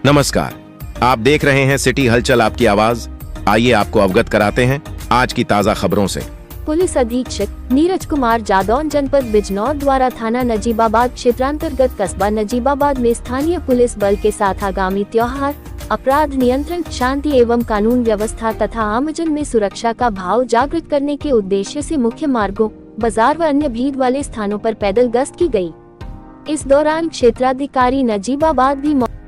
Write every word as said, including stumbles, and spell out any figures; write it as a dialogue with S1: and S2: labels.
S1: नमस्कार, आप देख रहे हैं सिटी हलचल आपकी आवाज। आइए आपको अवगत कराते हैं आज की ताज़ा खबरों से।
S2: पुलिस अधीक्षक नीरज कुमार जादौन जनपद बिजनौर द्वारा थाना नजीबाबाद क्षेत्रांतर्गत कस्बा नजीबाबाद में स्थानीय पुलिस बल के साथ आगामी त्योहार, अपराध नियंत्रण, शांति एवं कानून व्यवस्था तथा आमजन में सुरक्षा का भाव जागृत करने के उद्देश्य से मुख्य मार्गों, बाजार व अन्य भीड़ वाले स्थानों पर पैदल गश्त की गई। इस दौरान क्षेत्राधिकारी नजीबाबाद भी